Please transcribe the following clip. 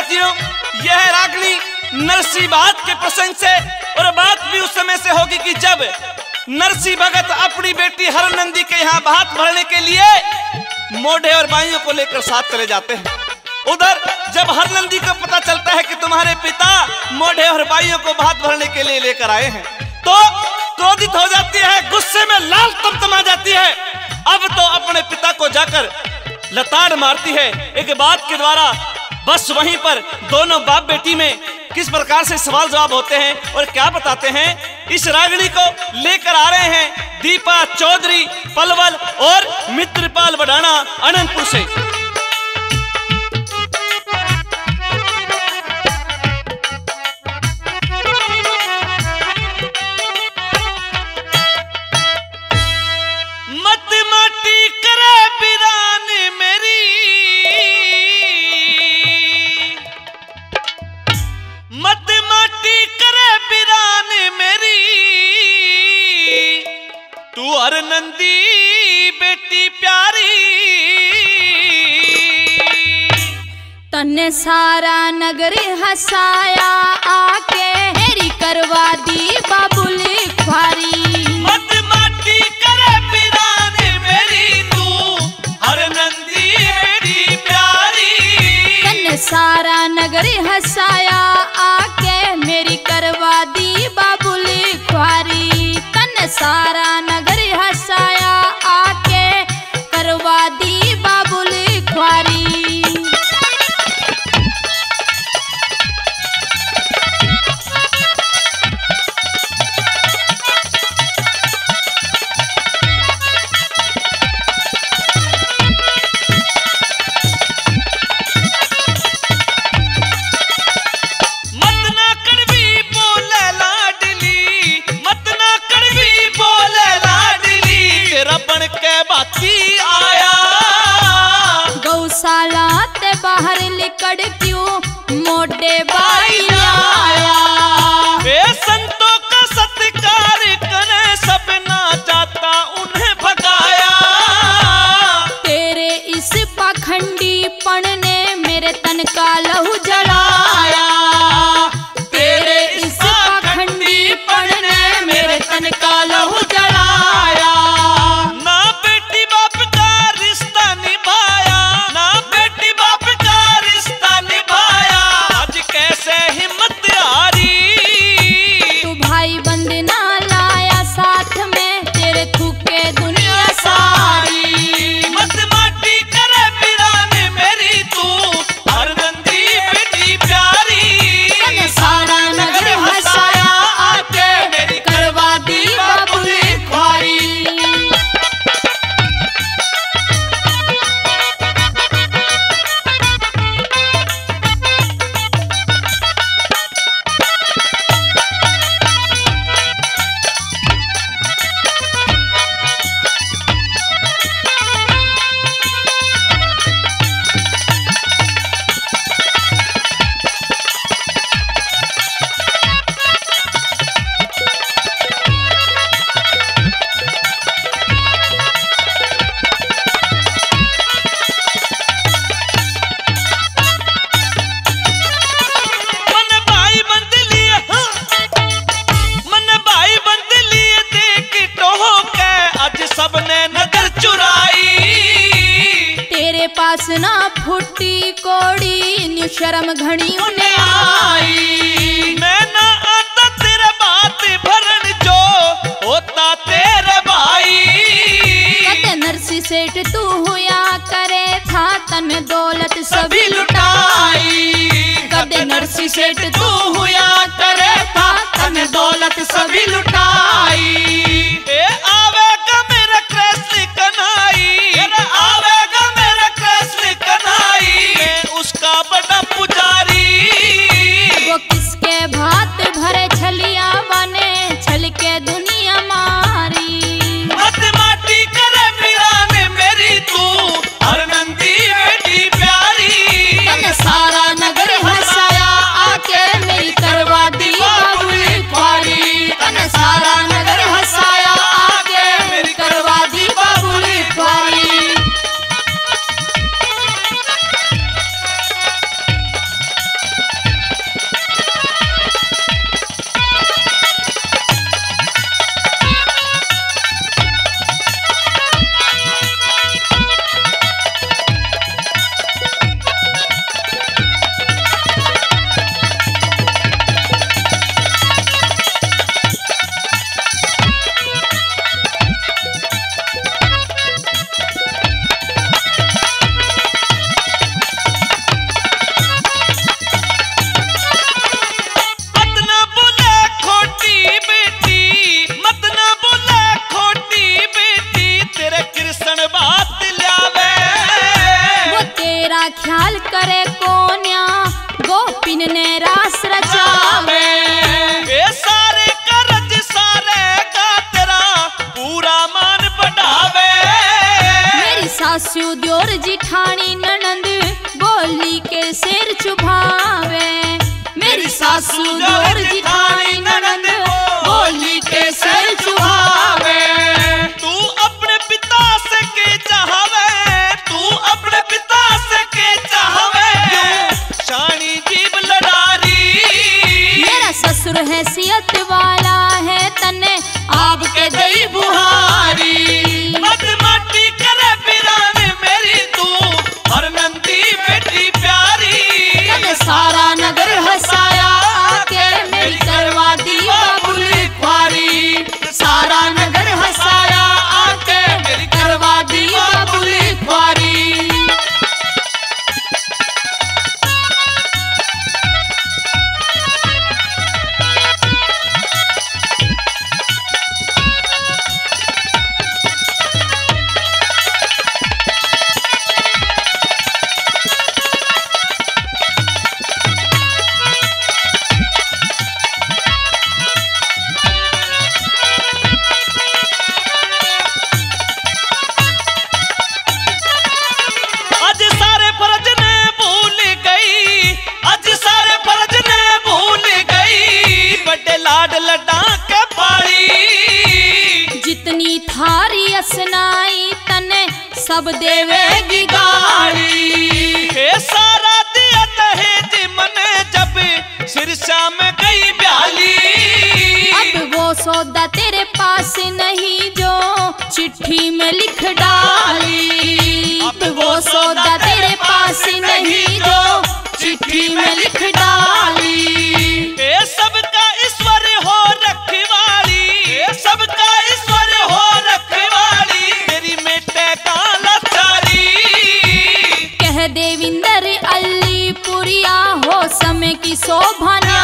साथियों, यह रागनी नरसी बात के प्रसंग से, और बात भी उस समय से होगी कि जब नरसी भगत अपनी बेटी हरनंदी के यहाँ भात भरने के लिए मोढ़े और बाइयों को लेकर साथ चले जाते हैं। उधर जब हरनंदी को पता चलता है कि तुम्हारे पिता मोढ़े और बाइयों को भात भरने के लिए लेकर आए हैं, तो क्रोधित हो जाती है, गुस्से में लाल तमतमा जाती है। अब तो अपने पिता को जाकर लताड़ मारती है एक बात के द्वारा। बस वहीं पर दोनों बाप बेटी में किस प्रकार से सवाल जवाब होते हैं और क्या बताते हैं। इस रागिनी को लेकर आ रहे हैं दीपा चौधरी पलवल और मित्रपाल बडाना अनंतपुर से। मत माटी करे बिरान मेरी, मत माटी करे बिरान मेरी, तू हरनंदी बेटी प्यारी। तन्ने सारा नगर हसाया आके हेरी करवा दी बाबुल ख्वारी। मत माटी करे बिरान मेरी, तू हरनंदी बेटी प्यारी। तन्ने सारा नगर हसाया आके मेरी करवा दी बाबुल ख्वारी। तन्ने सारा नगर हसाया आके करवा दी बाबुल ख्वारी। आया गौशाला ते बाहर लिकड़ क्यों मोटे बाई आया। वे संतों का सत्कार करे सब ना चाहता उन्हें भगाया। तेरे इस पाखंडी पण ने मेरे तन का लहू जलाया। तेरे इस पाखंडी पण ने मेरे तन का लहू जलाया। पास ना फुटी कोड़ी न्यू शर्म घड़ी उन्हें आई। मैं ना आता तेरे बात भरन जो होता तेरे भाई। कते नरसी सेठ तू हुआ करे था तन दौलत सभी लुटाई। कते नरसी सेठ तू हुआ करे था तन दौलत सभी लुटाई। ए आवेगा मेरा कृष्ण कन्हाई, आवेगा मेरा कृष्ण कन्हाई, मैं उसका बड़ा पुजारी। वो किसके भात भरे छलिया बने छल के दुनिया मारी। मत माटी करे बिरान मेरी, तू हरनंदी बेटी प्यारी। तन सारा नगर हसाया आके मेरी करवा दी बाबुल ख्वारी। तन तेरा ख्याल करे कोन्या गोपिन ने रास रचावे। ये सारे करज सारे का तेरा पूरा मान बढ़ावे। मेरी सासू द्योर जिठानी ननंद बोली के सिर चुभावे। मेरी सासू द्योर जिठानी ननंद बोली के सिर चुभावे। तू अपने पिता से के चाहवे, तू अपने पिता से के चाहवे, शानी जीव लड़ारी। मेरा ससुर हैसियत वाला है तने आप के दई बुहारी। मत माटी करे बिराने मेरी तू हर नंदी बेटी प्यारी। तने सारा नगर हंसाया आके मेरी करवा दी बाबुल ख्वारी। सारा नगर हंसाया आके मेरी करवा दी बाबुल ख्वारी। आज सारे फर्ज ने भूल गई, आज सारे फर्ज ने भूल गई, बड़े लाड लडा के पाली। जितनी थारी असनाई तने सब देवेगी गाड़ी। हे सारा दिया दहेज मने जब सिरसा में गई ब्याली। अब वो सौदा तेरे पास नहीं जो चिट्ठी में लिख डाली। अब वो सौदा तेरे पास नहीं जो चिट्ठी में लिख डाली। ये सबका ईश्वर हो रखवाली, ये सबका ईश्वर हो रखवाली, तेरी मेटे का लाचारी। कह देविंदर अली पुरिया हो समय की शोभा